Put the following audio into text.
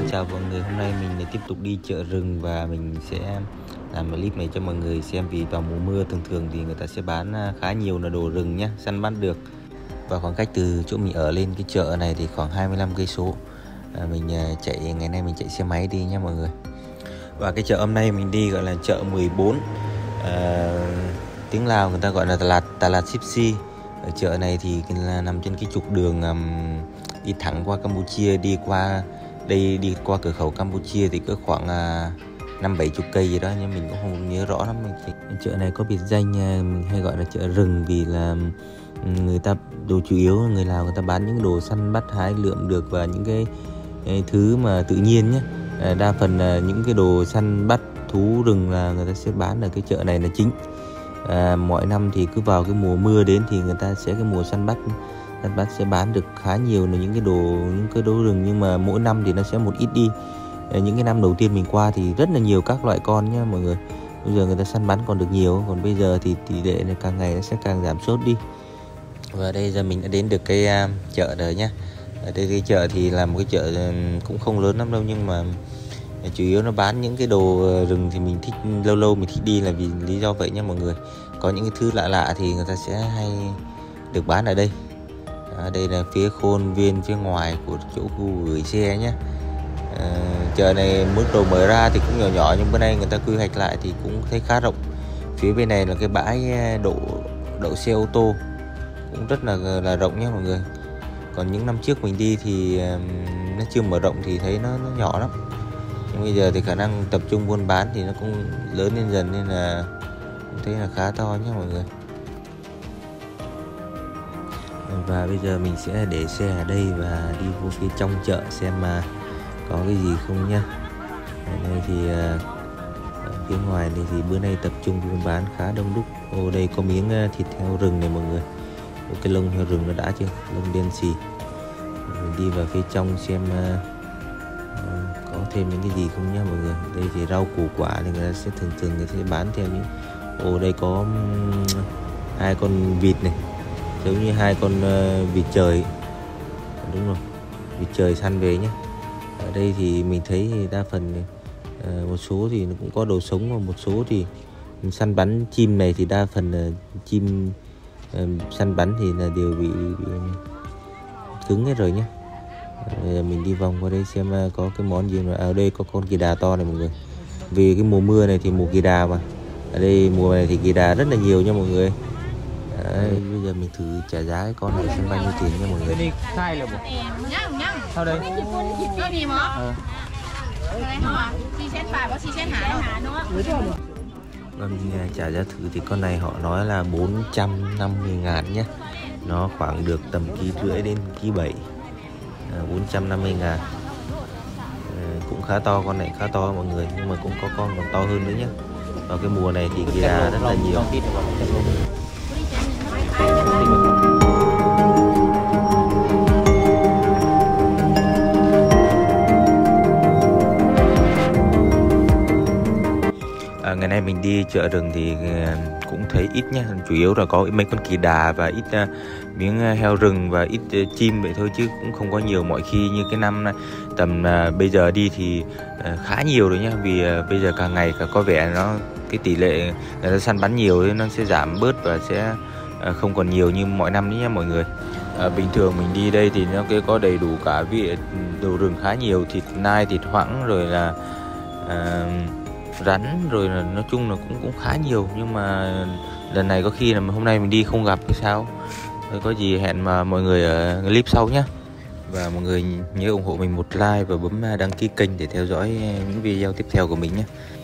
Chào mọi người, hôm nay mình tiếp tục đi chợ rừng và mình sẽ làm clip này cho mọi người xem. Vì vào mùa mưa thường thì người ta sẽ bán khá nhiều là đồ rừng nhé, săn bắt được. Và khoảng cách từ chỗ mình ở lên cái chợ này thì khoảng 25 cây số. Mình ngày nay mình chạy xe máy đi nhé mọi người. Và cái chợ hôm nay mình đi gọi là chợ 14, tiếng Lào người ta gọi là Tà Lạt Sipsi. Ở chợ này thì là nằm trên cái trục đường đi thẳng qua Campuchia, đi qua cửa khẩu Campuchia thì có khoảng 5-70 cây gì đó, nhưng mình cũng không nhớ rõ lắm. Chợ này có biệt danh mình hay gọi là chợ rừng vì là người ta đồ chủ yếu người Lào người ta bán những đồ săn bắt hái lượm được và những cái thứ mà tự nhiên nhé. Đa phần những cái đồ săn bắt thú rừng là người ta sẽ bán ở cái chợ này là chính. Mọi năm thì cứ vào cái mùa mưa đến thì người ta sẽ cái mùa săn bắt sẽ bán được khá nhiều là những cái đồ rừng, nhưng mà mỗi năm thì nó sẽ một ít đi. Những cái năm đầu tiên mình qua thì rất là nhiều các loại con nhá mọi người. Bây giờ người ta săn bắn còn được nhiều, còn bây giờ thì tỷ lệ này càng ngày nó sẽ càng giảm sút đi. Và đây giờ mình đã đến được cái chợ rồi nhá. Ở đây cái chợ thì là một cái chợ cũng không lớn lắm đâu, nhưng mà chủ yếu nó bán những cái đồ rừng thì mình thích, lâu mình thích đi là vì lý do vậy nha mọi người. Có những cái thứ lạ thì người ta sẽ hay được bán ở đây. Đây là phía khuôn viên phía ngoài của chỗ khu gửi xe nhé. Chợ này mới đầu mở ra thì cũng nhỏ nhưng bữa nay người ta quy hoạch lại thì cũng thấy khá rộng. Phía bên này là cái bãi đậu xe ô tô cũng rất là rộng nhé mọi người. Còn những năm trước mình đi thì nó chưa mở rộng thì thấy nó nhỏ lắm. Nhưng bây giờ thì khả năng tập trung buôn bán thì nó cũng lớn lên dần, nên là cũng thấy là khá to nhé mọi người. Và bây giờ mình sẽ để xe ở đây và đi vô phía trong chợ xem mà có cái gì không nhá. Ở đây thì ở phía ngoài đây thì bữa nay tập trung buôn bán khá đông đúc. Đây có miếng thịt heo rừng này mọi người. Cái lông heo rừng nó đã chưa, lông đen xì. Mình đi vào phía trong xem có thêm những cái gì không nhá mọi người. Đây thì rau củ quả thì người ta sẽ thường người ta sẽ bán theo những đây có 2 con vịt này, giống như 2 con vịt trời. Đúng rồi, vịt trời săn về nhé. Ở đây thì mình thấy thì đa phần một số thì nó cũng có đồ sống, và một số thì săn bắn chim này thì đa phần là chim săn bắn thì là đều bị cứng hết rồi nhé. Mình đi vòng qua đây xem có cái món gì mà ở đây có con kỳ đà to này mọi người. Vì cái mùa mưa này thì mùa kỳ đà mà. Ở đây mùa này thì kỳ đà rất là nhiều nha mọi người. Đấy, bây giờ mình thử trả giá cái con này xem bao nhiêu tiền nha mọi người. Đây sai là một. Sau đây. Và mình trả giá thử thì con này họ nói là 450.000 nhé. Nó khoảng được tầm 1,5 kg đến 1,7 kg. 450.000. Cũng khá to, con này khá to mọi người, nhưng mà cũng có con còn to hơn nữa nhé. Vào cái mùa này thì kỳ đà rất là nhiều. Ngày nay mình đi chợ rừng thì cũng thấy ít nhá, chủ yếu là có mấy con kỳ đà và ít miếng heo rừng và ít chim vậy thôi, chứ cũng không có nhiều. Mọi khi như cái năm tầm bây giờ đi thì khá nhiều rồi nhá, vì bây giờ càng ngày càng có vẻ cái tỷ lệ người ta săn bắn nhiều thì nó sẽ giảm bớt và sẽ không còn nhiều như mọi năm nữa nhá mọi người. Bình thường mình đi đây thì nó có đầy đủ cả đồ rừng khá nhiều, thịt nai, thịt hoãng, rồi là rắn, rồi là nói chung là cũng khá nhiều. Nhưng mà lần này có khi là hôm nay mình đi không gặp thì sao. Có gì hẹn mà mọi người ở clip sau nhé. Và mọi người nhớ ủng hộ mình một like và bấm đăng ký kênh để theo dõi những video tiếp theo của mình nhé.